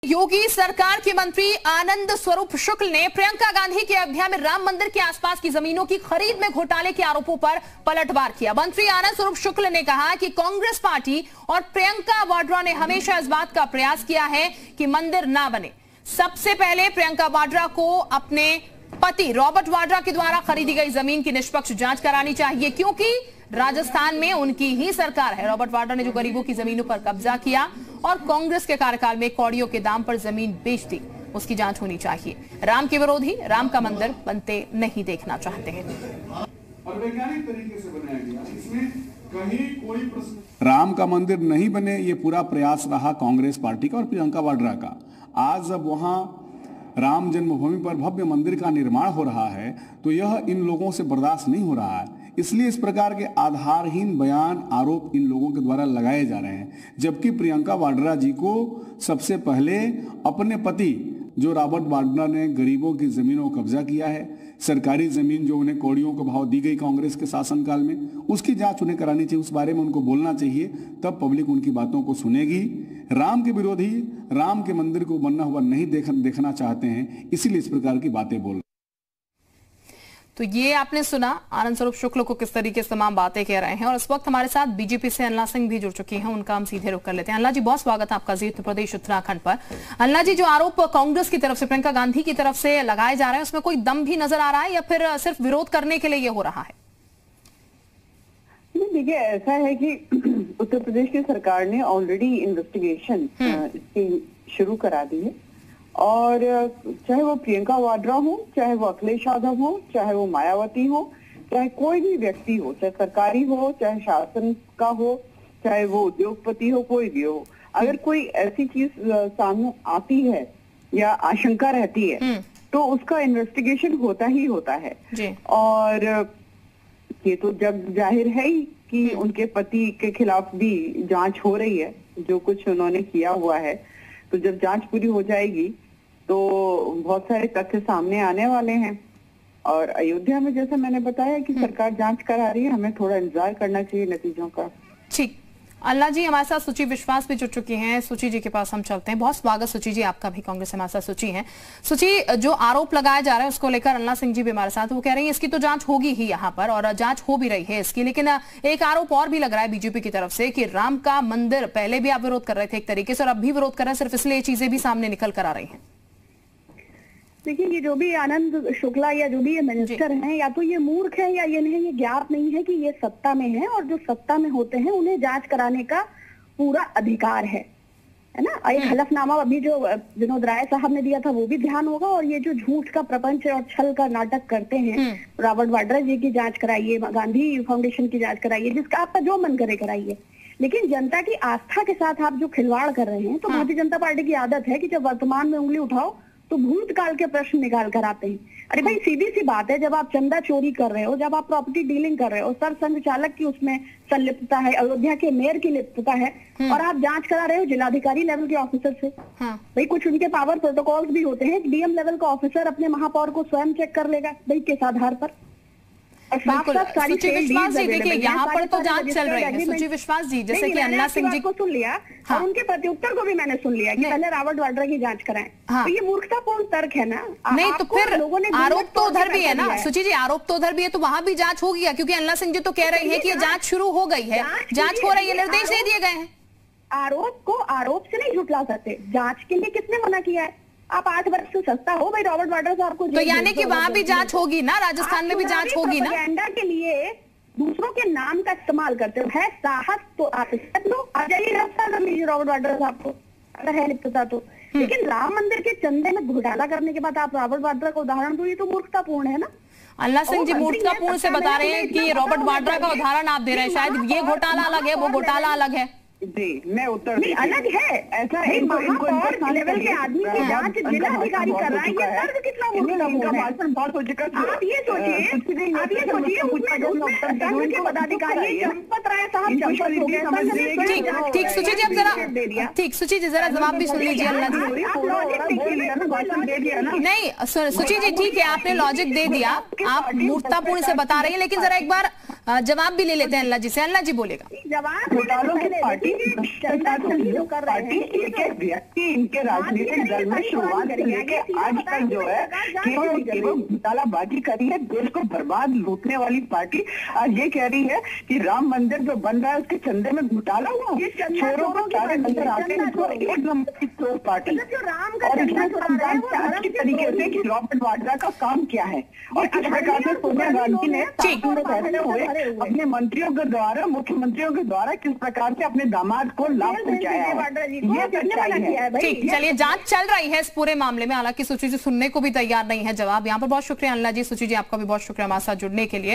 योगी सरकार के मंत्री आनंद स्वरूप शुक्ल ने प्रियंका गांधी के अयोध्या में राम मंदिर के आसपास की जमीनों की खरीद में घोटाले के आरोपों पर पलटवार किया। मंत्री आनंद स्वरूप शुक्ल ने कहा कि कांग्रेस पार्टी और प्रियंका वाड्रा ने हमेशा इस बात का प्रयास किया है कि मंदिर ना बने। सबसे पहले प्रियंका वाड्रा को अपने पति रॉबर्ट वाड्रा के द्वारा खरीदी गई जमीन की निष्पक्ष जांच करानी चाहिए, क्योंकि राजस्थान में उनकी ही सरकार है। रॉबर्ट वाड्रा ने जो गरीबों की जमीनों पर कब्जा किया और कांग्रेस के कार्यकाल में कौड़ियों के दाम पर जमीन बेच दी, उसकी जांच होनी चाहिए। राम के विरोधी राम का मंदिर बनते नहीं देखना चाहते हैं। और वैज्ञानिक तरीके से बनाया गया, इसमें कहीं कोई प्रश्न राम का मंदिर नहीं बने, ये पूरा प्रयास रहा कांग्रेस पार्टी का और प्रियंका वाड्रा का। आज जब वहां राम जन्मभूमि पर भव्य मंदिर का निर्माण हो रहा है तो यह इन लोगों से बर्दाश्त नहीं हो रहा है। इसलिए इस प्रकार के आधारहीन बयान आरोप इन लोगों के द्वारा लगाए जा रहे हैं, जबकि प्रियंका वाड्रा जी को सबसे पहले अपने पति जो रॉबर्ट वाड्रा ने गरीबों की जमीनों को कब्जा किया है, सरकारी जमीन जो उन्हें कौड़ियों को भाव दी गई कांग्रेस के शासनकाल में, उसकी जांच उन्हें करानी चाहिए, उस बारे में उनको बोलना चाहिए, तब पब्लिक उनकी बातों को सुनेगी। राम के विरोधी राम के मंदिर को बनना हुआ नहीं देखना चाहते हैं, इसीलिए इस प्रकार की बातें बोल। तो ये आपने सुना आनंद स्वरूप शुक्ल को किस तरीके से तमाम बातें कह रहे हैं। और इस वक्त हमारे साथ बीजेपी से अनला सिंह भी जुड़ चुकी हैं, उनका हम सीधे रुख कर लेते हैं। अनला जी, बहुत स्वागत है आपका जी उत्तर प्रदेश उत्तराखंड पर। अनला जी, जो आरोप कांग्रेस की तरफ से प्रियंका गांधी की तरफ से लगाए जा रहे हैं, उसमें कोई दम भी नजर आ रहा है या फिर सिर्फ विरोध करने के लिए ये हो रहा है? देखिए, ऐसा है कि उत्तर प्रदेश की सरकार ने ऑलरेडी इन्वेस्टिगेशन इसकी शुरू करा दी है, और चाहे वो प्रियंका वाड्रा हो, चाहे वो अखिलेश यादव हो, चाहे वो मायावती हो, चाहे कोई भी व्यक्ति हो, चाहे सरकारी हो, चाहे शासन का हो, चाहे वो उद्योगपति हो, कोई भी हो, अगर कोई ऐसी चीज सामने आती है या आशंका रहती है तो उसका इन्वेस्टिगेशन होता ही होता है। और ये तो जग जाहिर है ही कि उनके पति के खिलाफ भी जांच हो रही है, जो कुछ उन्होंने किया हुआ है। तो जब जांच पूरी हो जाएगी तो बहुत सारे तथ्य सामने आने वाले हैं। और अयोध्या में जैसा मैंने बताया कि सरकार जांच करा रही है, हमें थोड़ा इंतजार करना चाहिए नतीजों का। ठीक, अल्लाह जी, हमारे साथ सुची विश्वास भी जुड़ चुकी हैं। सुची जी के पास हम चलते हैं। बहुत स्वागत सुची जी आपका भी, कांग्रेस से हमारे साथ सुची हैं। सुची, जो आरोप लगाया जा रहा है उसको लेकर अल्लाह सिंह जी भी हमारे साथ, वो कह रही है इसकी तो जांच होगी ही यहाँ पर, और जांच हो भी रही है इसकी। लेकिन एक आरोप और भी लग रहा है बीजेपी की तरफ से कि राम का मंदिर पहले भी आप विरोध कर रहे थे एक तरीके से, और अब भी विरोध कर रहे हैं, सिर्फ इसलिए चीजें भी सामने निकल कर आ रही है। देखिए, ये जो भी आनंद शुक्ला या जो भी ये मिनिस्टर हैं, या तो ये मूर्ख है या ये नहीं, ये ज्ञात नहीं है कि ये सत्ता में है, और जो सत्ता में होते हैं उन्हें जांच कराने का पूरा अधिकार है ना। एक हलफनामा अभी जो विनोद राय साहब ने दिया था वो भी ध्यान होगा। और ये जो झूठ का प्रपंच और छल का नाटक करते हैं, रॉबर्ट वाड्रा जी की जांच कराइए, गांधी फाउंडेशन की जांच कराइए, जिसका आपका जो मन करे कराइए, लेकिन जनता की आस्था के साथ आप जो खिलवाड़ कर रहे हैं, तो भारतीय जनता पार्टी की आदत है कि जब वर्तमान में उंगली उठाओ तो भूतकाल के प्रश्न निकाल कर आते हैं। अरे भाई, सीधी सी बात है, जब आप चंदा चोरी कर रहे हो, जब आप प्रॉपर्टी डीलिंग कर रहे हो, सर संघ चालक की उसमें संलिप्तता है, अयोध्या के मेयर की लिप्तता है, और आप जांच करा रहे हो जिलाधिकारी लेवल के ऑफिसर से। भाई, कुछ उनके पावर प्रोटोकॉल्स भी होते हैं। डीएम लेवल का ऑफिसर अपने महापौर को स्वयं चेक कर लेगा भाई किस आधार पर। सुची विश्वास जी, देखिए यहाँ पर तो जांच चल रही है। सुची विश्वास जी, जैसे कि अन्ना सिंह जी को सुन लिया, और उनके प्रत्युत्तर को भी मैंने सुन लिया कि पहले रॉबर्ट वाड्रा की जांच कराएं। तो ये मूर्खतापूर्ण तर्क है ना। नहीं तो फिर आरोप तो उधर भी है ना सुची जी, आरोप तो उधर भी है, तो वहां भी जांच होगी, क्योंकि अन्ना सिंह जी तो कह रही है कि ये जांच शुरू हो गई है, जांच हो रही है, निर्देश दे दिए गए हैं। आरोप को आरोप से नहीं झुठला सकते। जांच के लिए किसने मना किया है? आप 8 वर्ष से सस्ता हो भाई, रॉबर्ट वाड्रा साहब को। तो यानी कि वहां भी जांच होगी ना, राजस्थान में भी जांच होगी ना। प्रोपेगेंडा के लिए दूसरों के नाम का इस्तेमाल करते हो, है साहस तो आप कर लो, आ जाइए गिरफ्तार कर लीजिए रॉबर्ट वाड्रा साहब को, अगर है लिप्तता तो। लेकिन राम मंदिर के चंदे में घोटाला करने के बाद आप रॉबर्ट वाड्रा का उदाहरण दो, ये तो मूर्खतापूर्ण है ना। अल्लाह सिंह जी मूर्खतापूर्ण से बता रहे हैं कि रॉबर्ट वाड्रा का उदाहरण आप दे रहे हैं, शायद ये घोटाला अलग है, वो घोटाला अलग है। जी, मैं उत्तर नहीं, अलग है। ऐसा है, महापौर लेवल के आदमी की जांच जिला अधिकारी कर रहा है, ये तर्क कितना मूर्खतापूर्ण है। आप ये सोचिए, संघ के पदाधिकारी चंपत राय साहब चंपत हो गए। ठीक सुची जी, अब जरा ठीक सुची जी जरा जवाब भी सुन लीजिए अल्लाह जी। नहीं सुची जी, ठीक है, आपने लॉजिक दे दिया, आप मूर्खतापूर्ण से बता रही हैं, लेकिन जरा एक बार जवाब भी ले लेते हैं अल्लाह जी से। अल्लाह जी बोलेगा। जवाब घोटालों की पार्टी पार्टी एक एक व्यक्ति इनके राजनीतिक दल में शुरुआत से लेकर आज तक जो है केवल घोटालाबाजी करी है, देश को बर्बाद लूटने वाली पार्टी आज ये कह रही है कि राम मंदिर जो बन रहा है उसके चंदे में घोटाला हुआ। चोरों को सारे नजर आते हैं, तो एक नंबर की चोर पार्टी। और इसमें अच्छी तरीके से कि रॉबर्ट वाड्रा का काम क्या है और किस प्रकार से सोनिया गांधी ने फैसले हुए अपने मंत्रियों के द्वारा, मुख्यमंत्रियों के द्वारा किस प्रकार से अपने दामाद को लाभ पहुंचाया है, ये सच्चाई है। ठीक, चलिए जांच चल रही है इस पूरे मामले में, हालांकि सुची जी सुनने को भी तैयार नहीं है जवाब। यहाँ पर बहुत शुक्रिया अल्लाह जी। सुची जी आपका भी बहुत शुक्रिया हमारे साथ जुड़ने के लिए।